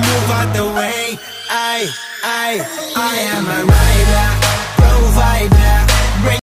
move out the way. I am a rider, provider.